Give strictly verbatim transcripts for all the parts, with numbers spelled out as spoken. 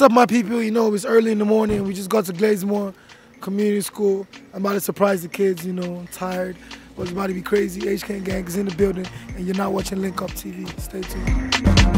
up, my people? You know, it's early in the morning. We just got to Glazemore Community School. I'm about to surprise the kids, you know. I'm tired, but it's about to be crazy. H K Gang is in the building, and you're not watching Link Up T V. Stay tuned.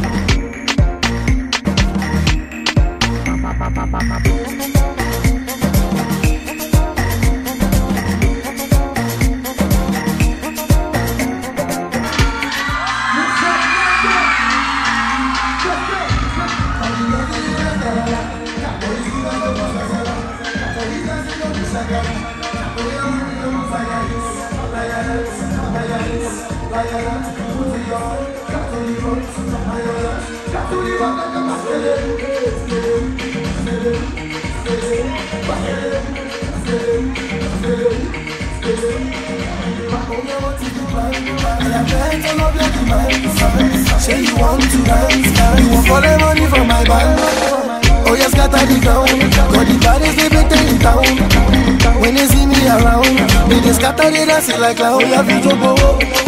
Say you want to dance, you want for the money from my band. Oh yes, scatter the ground. Got the baddest they better in town. When they see me around, they just scatter the dance like clown. Oh yeah, Vito Bo.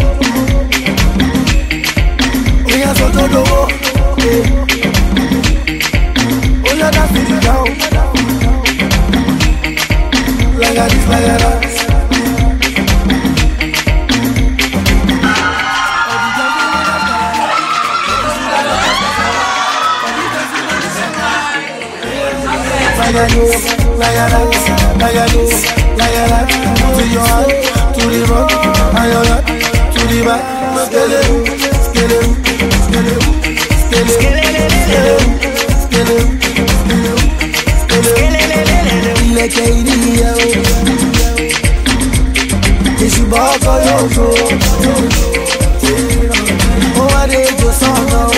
Oh yeah, Soto Do. Oh yeah, that's the ground. Like a this, like a that. Like a this, like a that, like a this, like a that. To your heart, to the rock, and your heart, to the back. Skele, skele, skele, skele, skele, skele, skele. Like a idiot, it's your back or your throat. Oh, I did your song now,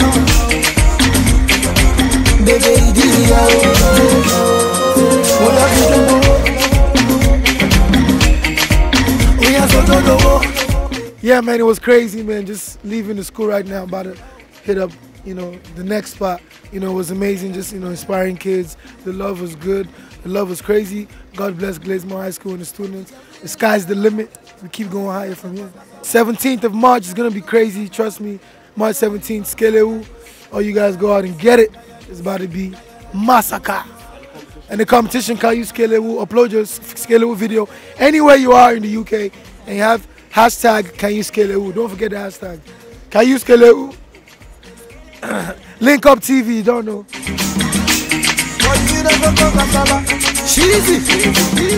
baby idiot. Yeah, man, it was crazy, man. Just leaving the school right now, about to hit up, you know, the next spot. You know, it was amazing, just, you know, inspiring kids. The love was good. The love was crazy. God bless Glazemore High School and the students. The sky's the limit. We keep going higher from here. seventeenth of March is going to be crazy. Trust me. March seventeenth, Skelewu. All you guys go out and get it. It's about to be massacre. And the competition, can you Skelewu? Upload your Skelewu video anywhere you are in the U K and you have hashtag Can You Skelewu. Don't forget the hashtag. Can You Skelewu? Link Up T V, don't know. Cheesy.